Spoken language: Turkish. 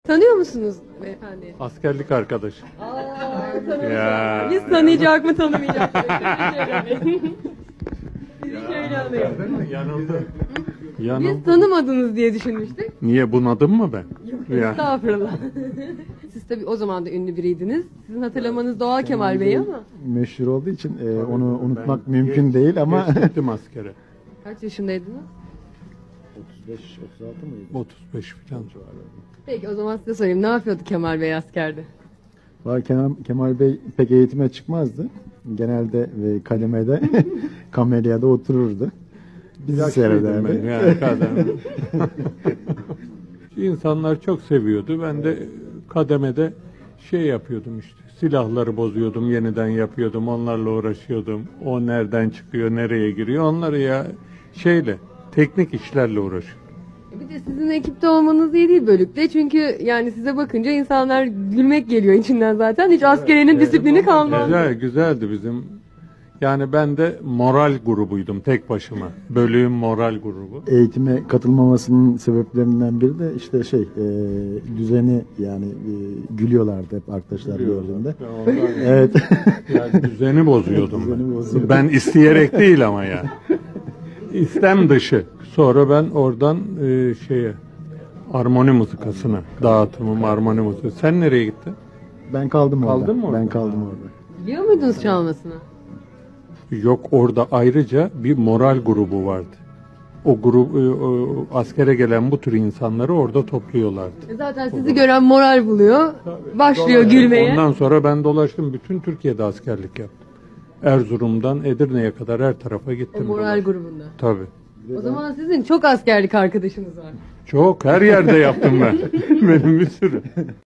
Tanıyor musunuz beyefendi? Askerlik arkadaşı. Tanıyoruz. Ya. Biz tanıyacak mı tanımayacak mı? Sizi şöyle alayım. Yanıldı. Biz Yanıldı. tanımadınız diye düşünmüştük. Niye bunadım mı ben? Ya. Estağfurullah. Siz tabii o zaman da ünlü biriydiniz. Sizin hatırlamanız doğal Kemal Bey ama. Meşhur olduğu için onu unutmak mümkün değil ama Geç gittim askere. Kaç yaşındaydınız? 35-36 mıydı? 35 falan. Peki o zaman size sorayım. Ne yapıyordu Kemal Bey askerde? Kemal Bey pek eğitime çıkmazdı. Genelde kademede kamelyada otururdu. Bizi Yaşlıydım ben seyrederdi. yani kademe. İnsanlar çok seviyordu. Ben de kademede şey yapıyordum işte. Silahları bozuyordum, yeniden yapıyordum, onlarla uğraşıyordum. O nereden çıkıyor, nereye giriyor, onları ya teknik işlerle uğraşıyordum. Bir de sizin ekipte olmanız iyi değil bölükte. Çünkü yani size bakınca insanlar gülmek geliyor içinden zaten. Hiç askerinin disiplini kalmaz. Güzeldi bizim. Yani ben de moral grubuydum tek başıma. Bölüğün moral grubu. Eğitime katılmamasının sebeplerinden biri de işte düzeni yani gülüyorlardı hep arkadaşlar gördüğünde. Evet. Yani düzeni bozuyordum Düzeni ben. bozuyordum. Ben isteyerek değil ama ya. İstem dışı. Sonra ben oradan armoni mızıkasına dağıtımım armoni mızıkası. Sen nereye gittin? Ben kaldım orada. Kaldın mı orada? Ben kaldım orada. Biliyor muydunuz çalmasını? Yok, orada ayrıca bir moral grubu vardı. O grup askere gelen bu tür insanları orada topluyorlardı. Zaten sizi gören moral buluyor. Başlıyor gülmeye. Ondan sonra ben dolaştım. Bütün Türkiye'de askerlik yaptım. Erzurum'dan Edirne'ye kadar her tarafa O gittim. moral grubunda. Tabii. O zaman sizin çok askerlik arkadaşınız var. Çok her yerde yaptım ben. Benim bir sürü.